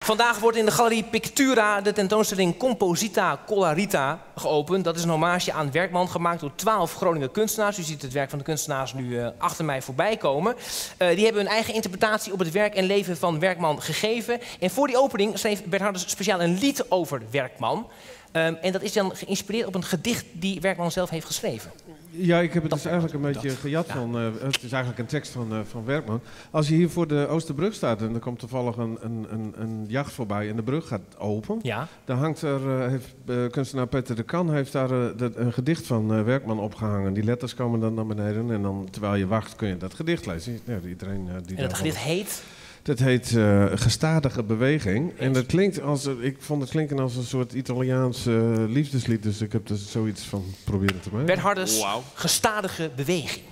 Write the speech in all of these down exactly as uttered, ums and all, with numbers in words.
Vandaag wordt in de Galerie Pictura de tentoonstelling Composita Collarita geopend. Dat is een hommage aan Werkman, gemaakt door twaalf Groninger kunstenaars. U ziet het werk van de kunstenaars nu uh, achter mij voorbij komen. Uh, die hebben hun eigen interpretatie op het werk en leven van Werkman gegeven. En voor die opening schreef Bert Harders speciaal een lied over Werkman. Um, en dat is dan geïnspireerd op een gedicht die Werkman zelf heeft geschreven. Ja, ik heb het dat, dus eigenlijk een beetje dat. gejat ja. van... Uh, het is eigenlijk een tekst van, uh, van Werkman. Als je hier voor de Oosterbrug staat en er komt toevallig een, een, een, een jacht voorbij en de brug gaat open... Ja. Dan hangt er, uh, heeft uh, kunstenaar Peter de Kan heeft daar uh, de, een gedicht van uh, Werkman opgehangen. Die letters komen dan naar beneden en dan, terwijl je wacht kun je dat gedicht lezen. Ja, iedereen, uh, die en dat gedicht heet? Dat heet uh, Gestadige Beweging. En dat klinkt als, ik vond het klinken als een soort Italiaans uh, liefdeslied. Dus ik heb er zoiets van proberen te maken. Bert Harders, wow. Gestadige Beweging.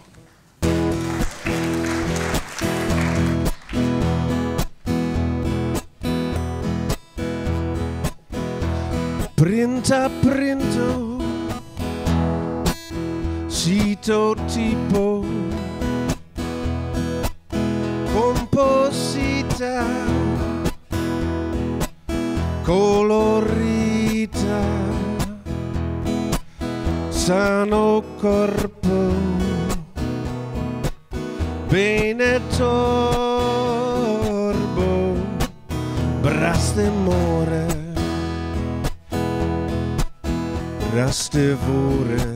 Printa printo, cito tipo, composita, colorita, sano corpo, bene torbo, brastemore, brastevore.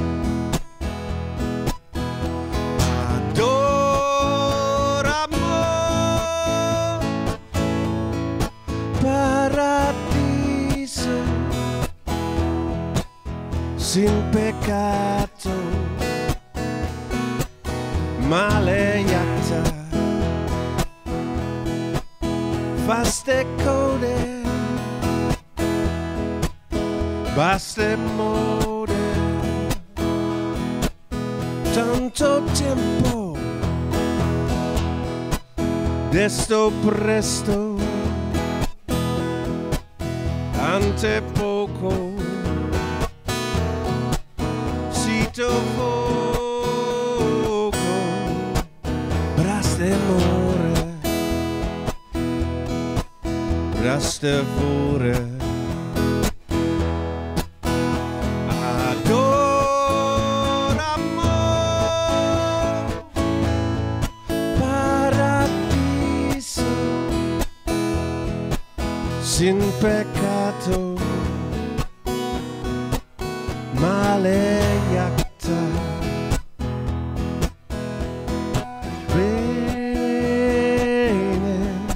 Paradiso sin peccato, maleata, vaste code, baste mode, tanto tempo, desto presto. Ante poco, cito poco, brastemore, brastevore. Adoramo, paradiso, sin peccato, maleata, bene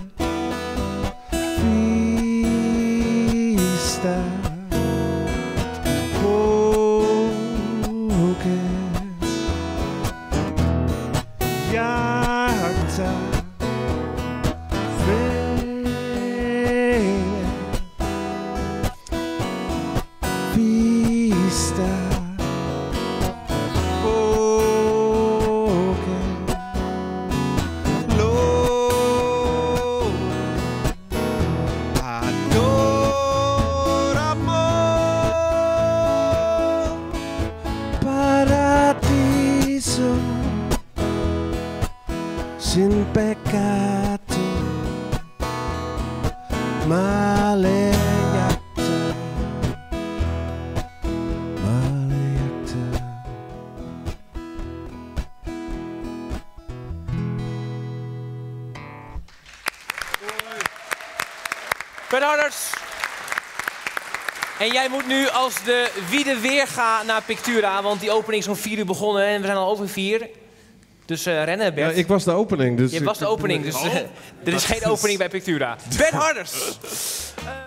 vista, poche jacta, vista, poche, lo adoramo, paradiso, sin peccato, maleata. Bert Harders. En jij moet nu als de Wiede Weerga naar Pictura, want die opening is om vier uur begonnen en we zijn al over vier. Dus uh, rennen, Bert. Ja, ik was de opening. Dus Je was de opening, dus uh, er is geen opening bij Pictura. Bert Harders. Uh,